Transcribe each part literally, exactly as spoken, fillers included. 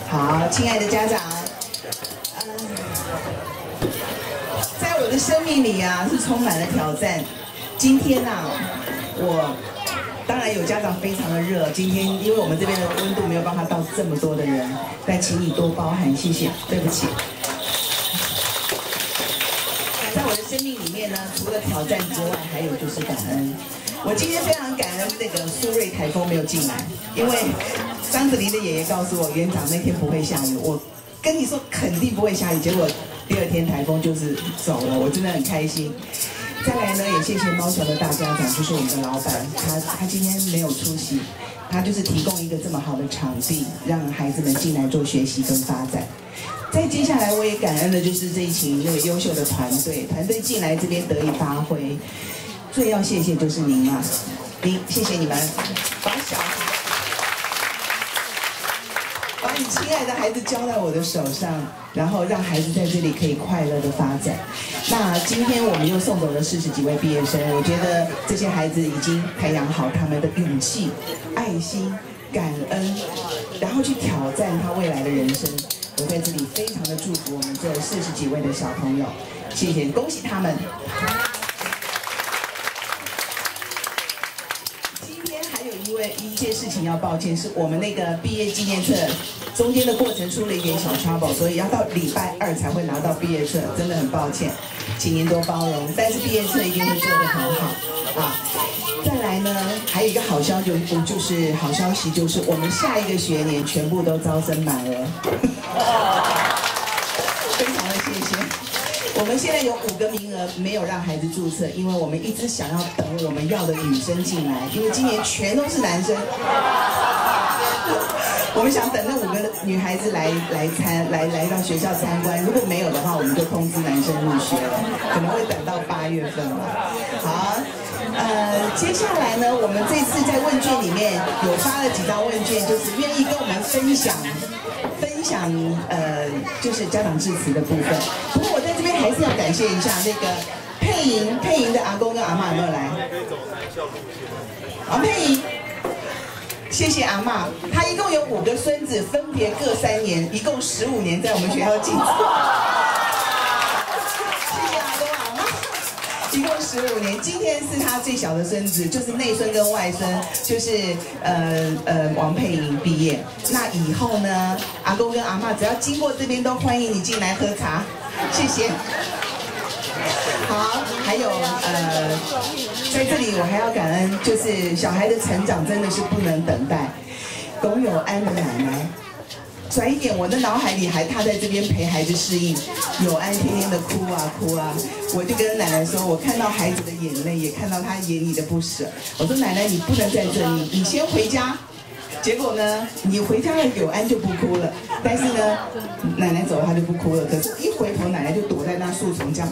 好，亲爱的家长，嗯、在我的生命里啊，是充满了挑战。今天呐、啊，我当然有家长非常的热。今天因为我们这边的温度没有办法到这么多的人，但请你多包涵，谢谢，对不起。在我的生命里面呢，除了挑战之外，还有就是感恩。我今天非常感恩那个苏芮台风没有进来，因为张子琳的爷爷告诉我，园长那天不会下雨。我跟你说肯定不会下雨，结果第二天台风就是走了，我真的很开心。再来呢，也谢谢猫桥的大家长，就是我们的老板，他他今天没有出席，他就是提供一个这么好的场地，让孩子们进来做学习跟发展。再接下来，我也感恩的就是这一群那个优秀的团队，团队进来这边得以发挥。最要谢谢就是您啊，您谢谢你们，把小孩，把你亲爱的孩子交在我的手上，然后让孩子在这里可以快乐的发展。那今天我们又送走了四十几位毕业生，我觉得这些孩子已经培养好他们的勇气、爱心、感恩，然后去挑战他未来的人生。我在这里非常的祝福我们这四十几位的小朋友，谢谢，恭喜他们。因为一件事情要抱歉，是我们那个毕业纪念册中间的过程出了一点小 trouble， 所以要到礼拜二才会拿到毕业册，真的很抱歉，请您多包容。但是毕业册一定会做得很好啊！再来呢，还有一个好消息，就是好消息就是我们下一个学年全部都招生满额，非常的谢谢。我们现在有五个名额没有让孩子注册，因为我们一直想要等我们要的女生进来，因为今年全都是男生。我们想等那五个女孩子来来参来来到学校参观，如果没有的话，我们就通知男生入学了，可能会等到八月份了。好，呃，接下来呢，我们这次在问卷里面有发了几道问卷，就是愿意跟我们分享。分享呃，就是家长致辞的部分。不过我在这边还是要感谢一下那个佩莹，佩莹的阿公跟阿嬷有没有来？王佩莹，谢谢阿嬷。她一共有五个孙子，分别各三年，一共十五年在我们学校进修。谢谢阿公阿嬷，一共十五年。今天是他最小的孙子，就是内孙跟外孙，就是呃呃王佩莹毕业。那以后呢，阿公跟阿嬷只要经过这边都欢迎你进来喝茶，谢谢。好，还有呃，在这里我还要感恩，就是小孩的成长真的是不能等待。龚友安的奶奶，转一点，我的脑海里还他在这边陪孩子适应。友安天天的哭啊哭啊，我就跟奶奶说，我看到孩子的眼泪，也看到他眼里的不舍。我说奶奶，你不能在这里，你先回家。结果呢，你回家了，友安就不哭了。但是呢，奶奶走了，他就不哭了。可是，一回头，奶奶就躲在那树丛这样。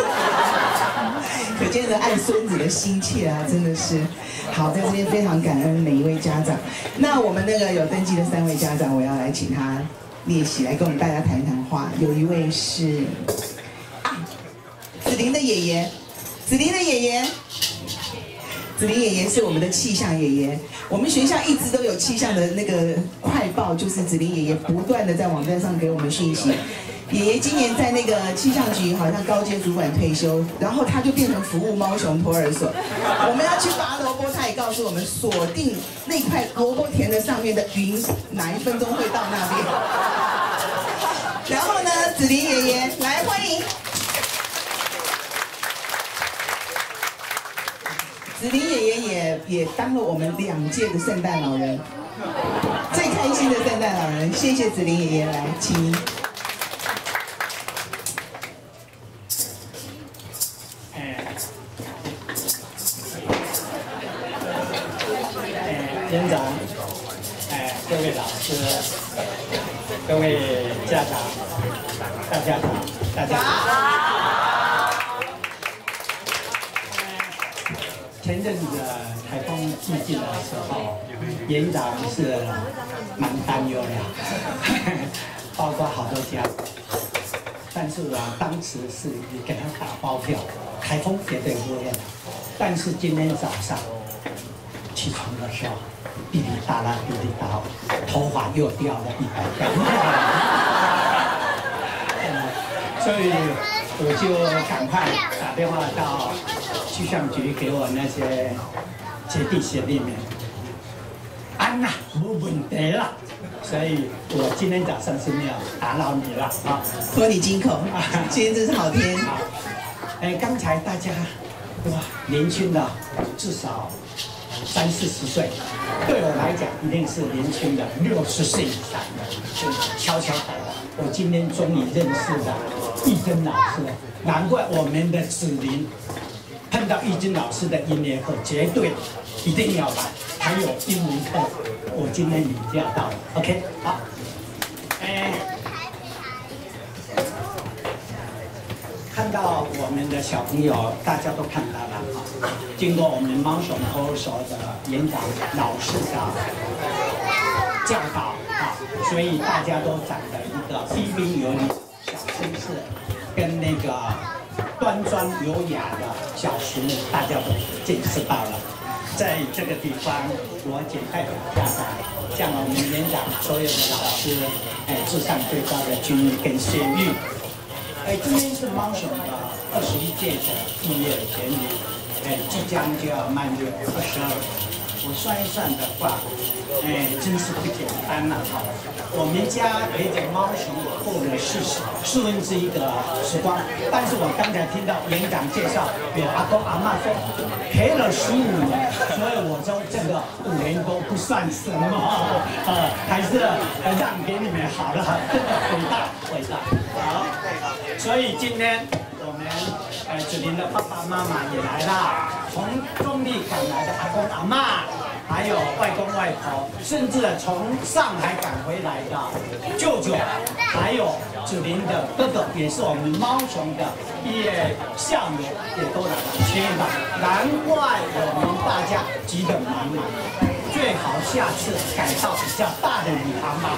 可见的爱孙子的心切啊，真的是好。在这边非常感恩每一位家长。那我们那个有登记的三位家长，我要来请他列席来跟我们大家谈谈话。有一位是啊，子琳的爷爷，子琳的爷爷。子琳爷爷是我们的气象爷爷，我们学校一直都有气象的那个快报，就是子琳爷爷不断的在网站上给我们讯息。爷爷今年在那个气象局好像高阶主管退休，然后他就变成服务猫熊托儿所。我们要去拔萝卜，他也告诉我们锁定那块萝卜田的上面的云，哪一分钟会到那边。然后呢，子琳爷爷来欢迎。子琳爷爷也也当了我们两届的圣诞老人，最开心的圣诞老人，谢谢子琳爷爷来，请。 哎，园长，哎，各位老师，各位家长，大家好，大家好。前阵子台风季进的时候，园长是蛮担忧的，包括好多家长。但是啊，当时是你给他打包票，台风绝对不会来。但是今天早上， 起床的时候，滴滴答啦滴滴答，头发又掉了一百根。所以我就赶快打电话到气象局给我那些姐弟学弟们，安娜没问题了。所以我今天早上是没有打扰你了啊， 托你金口，今天真是好天。 好，哎，刚才大家哇，年轻的至少三四十岁，对我来讲一定是年轻的，六十岁以上的，就悄悄的。我今天终于认识了义珍老师，难怪我们的子琳碰到义珍老师的音乐课，绝对一定要来。还有英文课，我今天领教到了。OK， 好，哎，看到我们的小朋友，大家都看到了啊。经过我们猫熊托儿所的园长老师的教导啊，所以大家都长得一个彬彬有礼、小绅士，跟那个端庄优雅的小淑女，大家都见识到了。在这个地方，我仅代表家长，向我们园长所有的老师，哎，致上最高的敬意跟谢意。哎，今天是猫熊的二十一届的毕业典礼，哎，即将就要迈入二十二。我算一算的话，哎，真是不简单了哈。我们家陪着猫熊过了四十四分之一的时光，但是我刚才听到园长介绍，有阿公阿嬷说陪了十五年，所以我说这个五年都不算什么，呃，还是让给你们好了，真的伟大伟大。好，所以今天我们呃子琳的爸爸妈妈也来了，从中立赶来的阿公阿嬷。还有外公外婆，甚至从上海赶回来的舅舅，还有子琳的哥哥，也是我们猫熊的毕业校友，也都来了，天哪！难怪我们大家急得满满，最好下次改到比较大的礼堂吧。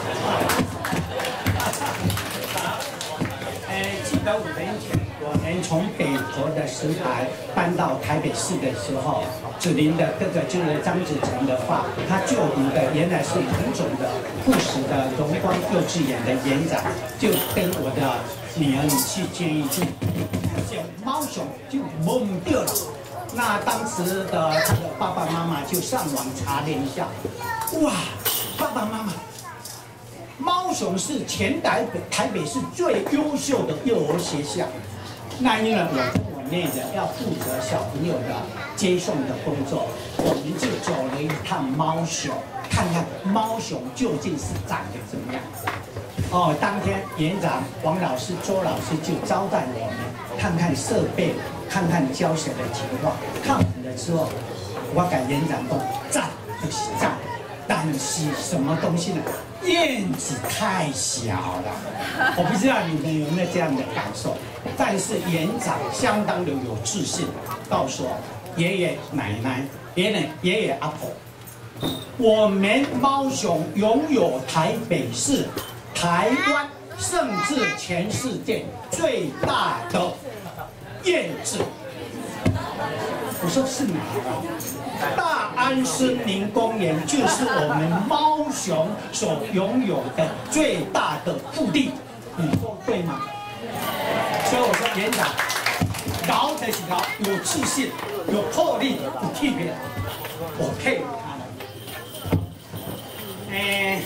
哎，记得五年前我们从北投的石牌搬到台北市的时候。子琳的哥哥就是张子成的话，他就读的原来是同种的附属的荣光幼稚园的园长，就跟我的女儿女婿建议就叫猫熊就懵掉了。那当时的他的爸爸妈妈就上网查了一下，哇，爸爸妈妈，猫熊是全台北台北市最优秀的幼儿学校。那因为我跟我妹的要负责小朋友的接送的工作，我们就走了一趟猫熊，看看猫熊究竟是长得怎么样。哦，当天园长王老师、周老师就招待我们，看看设备，看看教学的情况。看完了之后，我跟园长说赞就是赞，但是什么东西呢？院子太小了，我不知道你们有没有这样的感受。但是园长相当的有自信，告诉我爷爷奶奶、爷爷爷爷阿婆，我们猫熊拥有台北市、台湾甚至全世界最大的院子。我说是哪儿？大安森林公园就是我们猫熊所拥有的最大的腹地，你说对吗？所以我说园长，搞得起搞，有自信，有魄力，有气魄，我佩服他了。哎。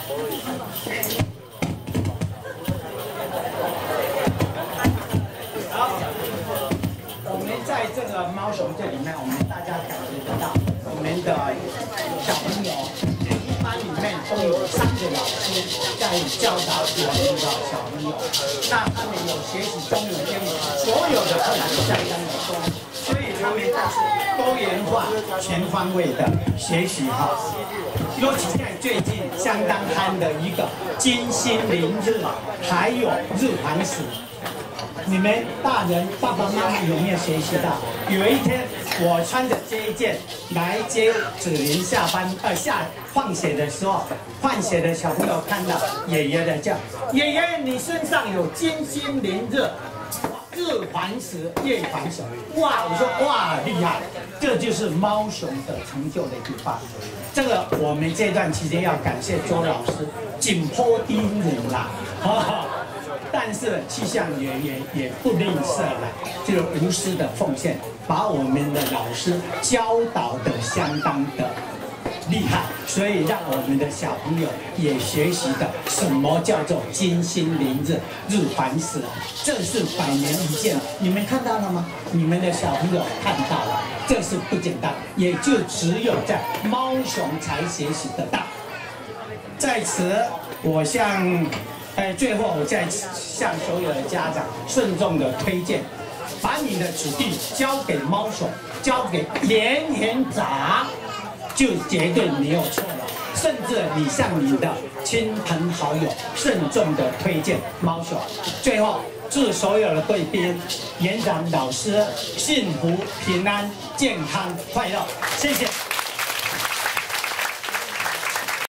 好，我们在这个猫熊这里面，我们大家感觉得到，我们的小朋友。班里面都有三个老师在教导我们的小朋友，那他们有学习中文、英文，所有的课程相当的多，所以他们都是多元化、全方位的学习哈。尤其在最近相当夯的一个金星凌日，还有日环食。你们大人爸爸妈妈有没有学习到？有一天我穿着这一件来接子琳下班，呃下放学的时候，换学的小朋友看到爷爷的叫爷爷，你身上有金星凌日， 日环食，夜环守。哇，我说哇厉害，这就是猫熊的成就的地方。这个我们这段期间要感谢周老师紧迫盯人啦，哈。但是气象也也也不吝啬了，就是无私的奉献，把我们的老师教导的相当的厉害，所以让我们的小朋友也学习的什么叫做金星凌日日环食，这是百年一见，你们看到了吗？你们的小朋友看到了，这是不简单，也就只有在猫熊才学习得到。在此，我向。哎，最后我再向所有的家长慎重的推荐，把你的子弟交给猫熊，交给连园长，就绝对没有错了。甚至你向你的亲朋好友慎重的推荐猫熊。最后，祝所有的贵宾、园长、老师幸福、平安、健康、快乐，谢谢。